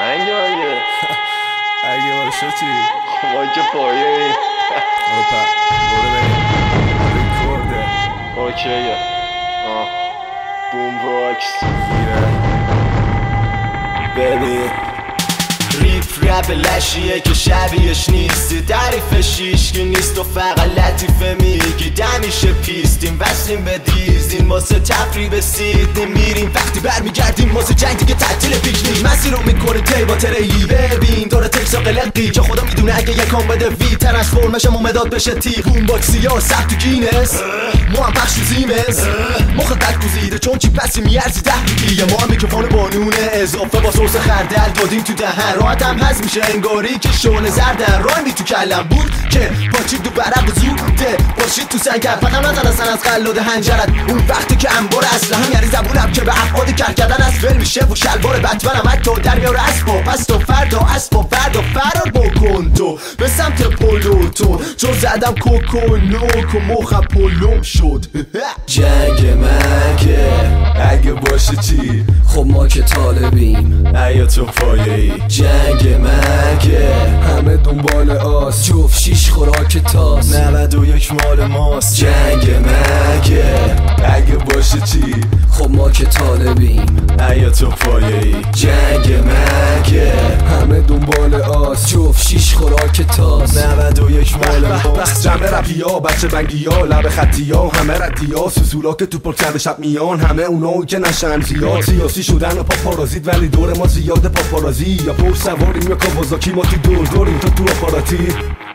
اگه اگه باشه چی؟ ما که پایه این اوپا برو بریم ریکورده اوکیه بوم باکس ببین رپ لشیه که شبیهش نیستی تعریفش هیشکی نیست و فقط لطیفه میگی دمیشه پیستیم وصلیم به دیزین واسه تفریح به سیدنی میریم وقتی برمیگردیم واسه جنگ دیگه تعطیل پیکنیک مسیر رو میکنه طی با تریلی ببین داره تکسا قلقی که خدا میدونه اگه یکم بده وی ترنسفورمشم مداد بشه تیغ بوم باکسی ها ثبت تو گینس ما هم پخش تو زیمز مخ قد گزیده چون چی پسی میارزی 10 دیگه ما هم میکروفون بانونه اضافه با سورس خردل دادیم تو دهن راحت هم هست میشه انگاری که شونه زردن رامی تو کلم بود که پاچید دو برق زوده باشید تو سنگر فقط نزنستن از قلاد هنجرت اون وقتی که انبار اصلا هم یعنی زبونم که به ابعاد کر کردن از فیلم میشه و شلوار بتمنم حتی در میاره اسبا پس تو فردا اسبا فردا فرار بکن تو به سمت پلوتون چون زدم کوکو نوک و مخم پلوم شد جنگ مگه اگه باشه چی؟ خب ما که طالبیم ایا تو پایه ای جنگ مگه همه دنبال آس جفت شیش خوراک تاس 91 مال ماست جنگ مگه اگه باشه چی؟ خب ما که طالبیم ایا تو پایه ای جنگ مگه همه دنبال آس جفت شیش خوراک تاس 91 مال ماست جمع رپی ها بچه بنگی ها لب خطی ها همه ردی ها سوسولا که تو پرکرد شب میان همه اونایی که نشن زیاد سیاسی شدن و پاپارازید ولی دور ما زیاد پاپارازی یا پشت سواریم یا کاوازاکی ما تو دوریم تو آپاراتی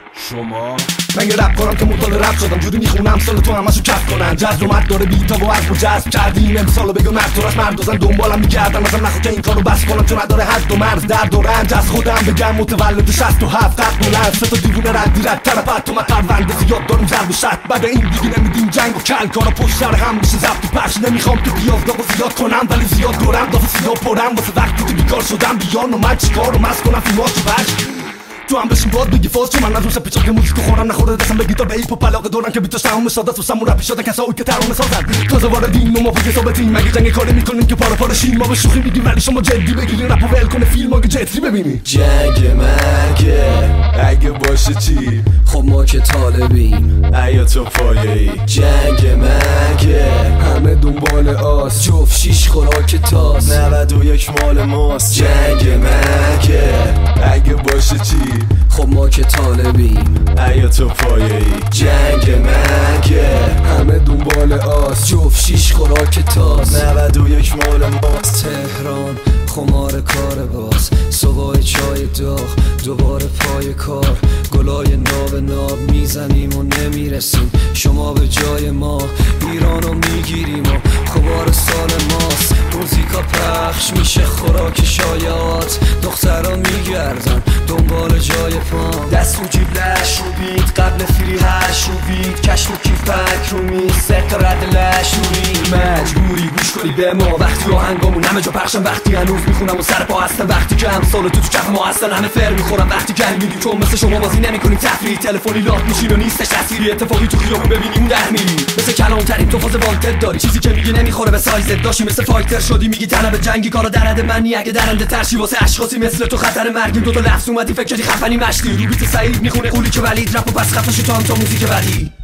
شما من یه رپ کنم که مطال رپ شدم جوری میخونم سال تو همشو کف کنن جذب و مرد داره بیتا و عرض و جذب کردیم امسالو بگو مرد تو راست مرد دوزن دنبالم میگردن ازم نخو که این کارو بس کنم چون نداره حد و مرز درد و رنج از خودم بگم متولد 67 قد بلند سه تا دیوونه ردی رد طرفت تو من پرونده زیاد دارم زرد و شد بعد این دیگه نمیدیم جنگ و کل کارا پشت سر هم میشه زبط و پخش نمیخوام که پیاز داغو زیاد کنم ولی زیاد دورم دافه سیاه پرم واسه وقتی که بیکار شدم بیان و من چیکار و مست کنم فیلمات تو تو هم بشین باد بگی فاز چون من از اون سپیچا که موزیکو خورم نخورده دستم به گیتار به ایپ و علاقه دارم که بیتاش تمام سادت و سمون رپی شدن کسایی که ترانه سازن تازه واردین و ما فکر ثابتیم مگه جنگ کاری میکنیم که پارا پارا شیم ما به شوخی میگیم ولی شما جدی بگیرین رپ و ول کنه فیلم اگه جدی ببینی جنگ مگه اگه باشه چی؟ خب ما که طالبیم ایا تو پایه ای جنگ مگه همه دنبال آس جفت شیش خوراک تاس 91 مال ماست جنگ مگه اگه باشه چی؟ خب ما که طالبیم ایا تو پایه ای جنگ مگه همه دنبال آس جفت شیش خوراک تاس 91 مال ماست تهران خمار کار باز صبح چای داغ دوباره پای کار گلای ناب میزنیم و نمیرسیم شما به جای ما ایرانو میگیریم و خبار سال ماست موزیکا پخش میشه خوراک شایعات دخترها میگردن دنبال جای پام دست رو جیب لش رو بیت قبل فری هش رو بیت کشت و کیف پک رو میز ست رد لش رو رید مجبوری گوش کنی به ما وقتی آهنگامون همه جا پخشن وقتی هنوز میخونم و سر پا هستن وقتی که امثال تو کف ما هستن همه فر میخورن وقتی گل میدیم چون مثل شما بازی نمیکنیم تفریح تلفنی لات میشین و نیستش تصویری اتفاقی تو خیابون ببینیم در میری مثل کلانترین تو فاز وانتد داری چیزی که میگی نمیخوره به سایزت داشی مثل فایتر شدی میگی طلب جنگی کارا درد منی اگه درنده ترشی واسه اشخاصی مثل تو خطر مرگیم دو تا لفظ اومدی فکر کردی خفنی مشتی رو بیت سعید میخونه قولی که ولید رپ و پس خفش تو هم تا موزیک ولید